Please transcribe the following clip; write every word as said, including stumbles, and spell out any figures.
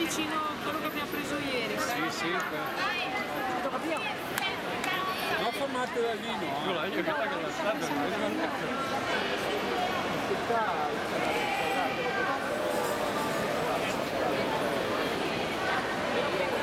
vicino a quello che abbiamo preso ieri. Sì, sì. No, formate da lì, no? Io la io che la strada non è